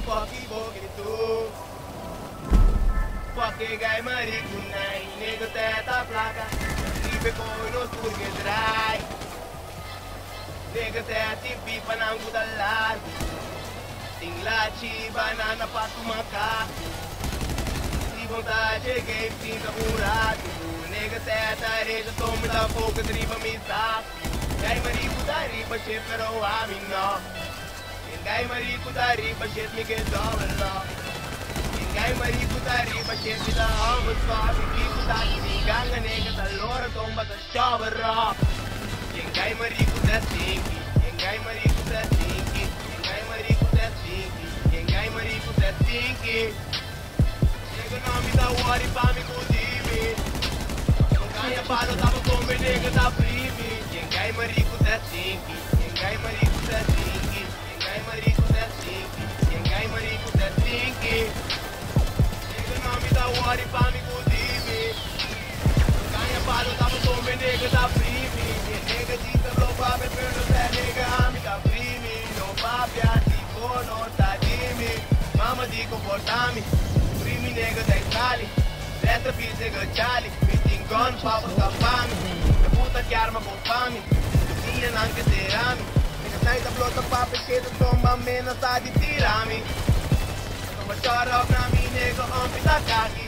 fuck tu. Fuck gai marico nai, nego teta placa. Ibe coi no turge drai. Nega teta pipa nangu dalar. Tinglachi banana pato macaco. Se vontade game pinta buraco. Nega teta areja tome da boca driba me saco. Gai marico da riba che però a mi no. Gai marico da riba che mi che dove Gai marico da riba che mi da over stop. Marico da si ganga nega da loro tomba da shower rock. Gai marico da sinki. Gai marico da sinki. Gai marico da sinki. Gai marico da sinki. Nega não me dá worry pra me curtir. Gai palo tava com me nega da prime. Gai marico da sinki. Gai marico da sinki. Gai marico da sinki. Gai marico da sinki. Nega não me dá worry pra me curtir. Gai palo tava com me nega da prime. Nega dica lo pape pero se nega amiga prime. Não pape assim for não tá dime. Mama di comportami. Prime nega da Itali. Letra pizza gacciali. Meeting gun papa capami. La puta che arma con fami. Sia anche terami. Nega sai da blota pape che da tomba mena sa di tirami. Come chora na mi nega ompita kaki.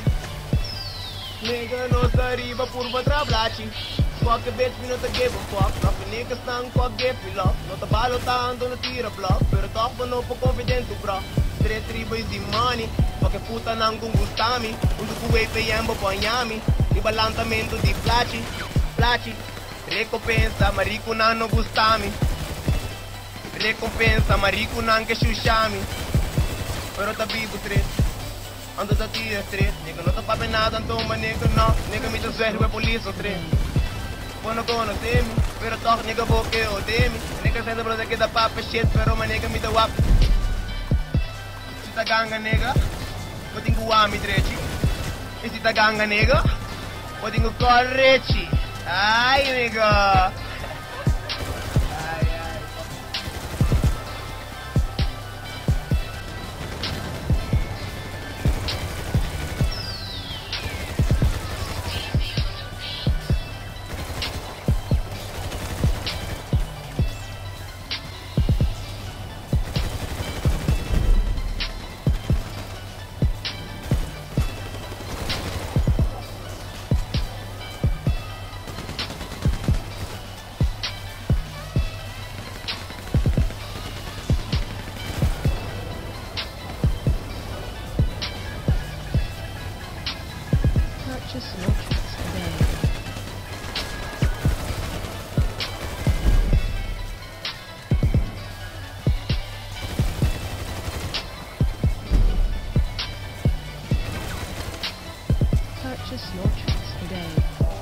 Nega no sariba purva trablaci. Fuck a bitch, we not to give a fuck. Not for niggas stank, fuck give me love. Not a balo tanto, no tira block. Pero toch van op confident bro. Straight riba is the money. Fuck a puta nang kung gustami. Undo ku APM boanyami. Ribalantamento di placi. Placi. Recompensa, marico nan no gustami. Recompensa, marico nan que chuchami. Pero tá vivo straight. Ando da tira straight. Nigga não tá pape nada, toma nigga não. Nigga me tá zero, é polícia straight. Bueno conocemi, pero toch nigga boke odemi. Nigga say the brother get the papa shit, pero my nigga me the wap. Sita ganga nigga, pwedeng guwami drechi. Sita ganga nigga, pwedeng correchi. Ay nigga. Purchase your tracks today. Purchase your tracks today.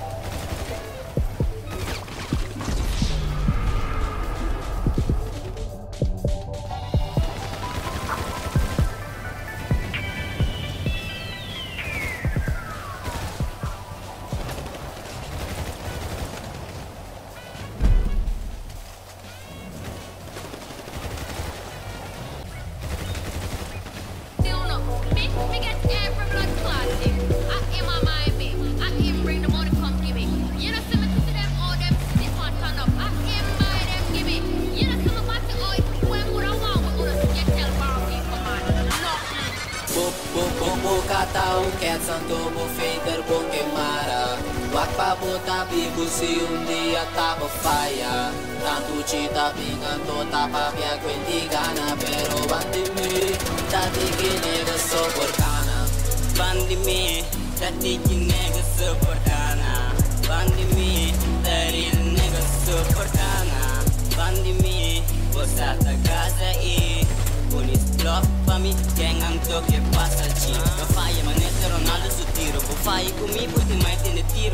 Taong ket santo mo fader bong quemara. Wag pa mo tabi busi un dia tapa fire. Tanto cita pinganto tapa pia quindi gana. Pero bandimi, tati ki nega soportana. Bandimi, tati ki nega soportana. Bandimi, dari nega soportana. Bandimi, posata casa e Polis block pa mi, gang ang dog passa ci. Não faia, manete Ronaldo su tiro. Vou faia comigo, porque mais tem de tiro.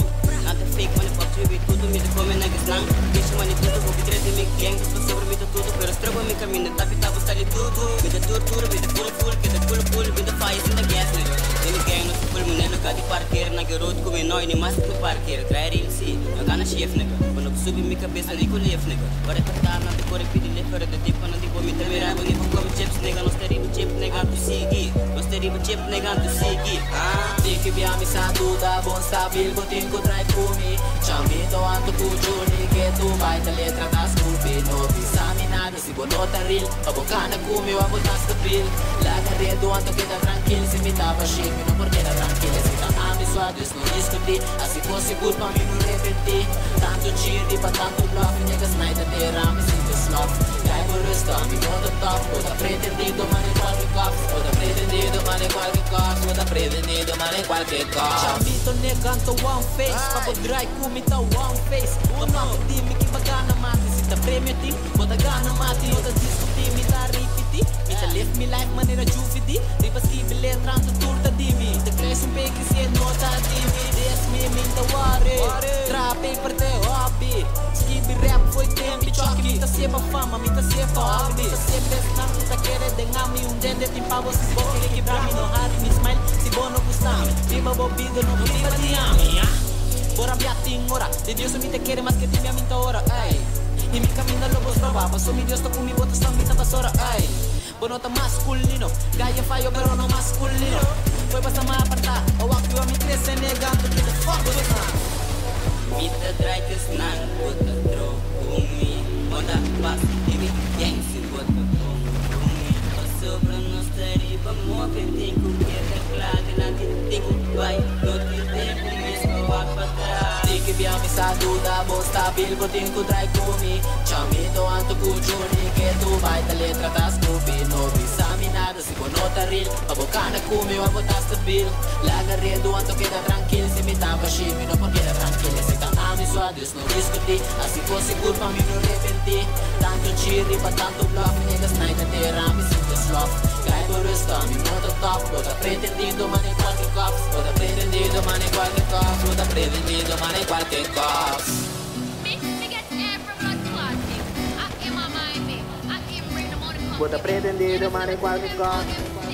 Nada fake, money pop, tribute, tudo me come na gislang. Deixa money tudo, vou pedir de me gang. Estou sobre me tudo, pero estrago me caminho. Tapi tá buscar de tudo. Vida tortura, vida full, que da full, vida fire in the gas, nigga. Ele gang, no full, me lugar de parqueiro. Na garota, come noi, nem mais no parqueiro. Trai real, sim, eu gana chef, nigga. Quando eu subi minha cabeça, nem com left, nigga. Para tratar, não te corre, pedir left, para de tipo, não te come, te virar, nem vou comer chips, nigga. Nós teremos chip, nigga, tu seguir. Nós teremos chip, nigga, tu seguir. Di che abbiamo sa duda, buon stabil, botin ko drive kumi. Chambito anto kujuni, che tu vai te letra da scupi. No bisami nada, si bonota real. Abocana kumi, wabo tas kapil. La carredo anto que tá tranquilo, se me tava shame, no porque tá tranquilo. Se tá ambisuado, isso não discutir. Assim fosse culpa, me não repetir. Tanto cheer, pa tanto bluff, niggas night a terra, me sinto sloth. Cai por resta, me moto top. Oda pretendido, mane qualquer cops. Oda pretendido, mane qualquer cops. Oda pretendido, mane qualquer cops. Chambito negando one face, papadry kumita one face. Kapag di mi kibagana mati, sita premyo ti, boda gana mati, oda diskuti mi ta ripiti. Mi ta live mi life manera juvidi, di paski letra to turta di mi. The crazy big is yet nota di mi, des mi minta ware. Trap paper te hobby, skibi rap foi tempo choque. Mi ta seba fama, mi ta seba hobby. Sa sebes na ta kere dengami un dende timpavo si boki le kibrami no hari mi smile si bono gustami. Viva bobido no viva ti ami, Bora biati ora, de Dios mi te quiere más que ti mi aminta ahora, ay. Y mi camino lobos roba, paso mi Dios toco mi botas son mi tapasora, ay. Bono ta masculino, gaya fallo pero no masculino. Foi basta ma aparta, o aqui a mi crece negando que the fuck was that. Mi te draites nan, bota tro, umi, onda pas, ibi gang si bota umi. Paso pra nos teriba mo que tenho que declarar na tintico, vai, no te tempo mesmo vai pra trás. Di che abbiamo sa duda, buon stabil, botin ko drive kumi. Chambito anto kujuni, che tu vai te letra da scupi. No bisami nada, si bonota real. Abocana kumi, wabo ta stabil. La garredo anto que tá tranquilo, se me tava shame, no porque tá tranquilo. Se tá ambisuado, isso não discutir. Assim fosse culpa, me não arrependi. Tanto cheer, pa tanto bluff, niggas night a terra, me sinto sloth. Cai por resta, me moto top. Oda pretendido, mane qualquer cops. Oda pretendido, mane qualquer cops. Oda pretendido, mane qualquer cops. Me get air from blood clotting. I am my mind, me. I am bring the money. Bota pretendido, mane qualquer cops.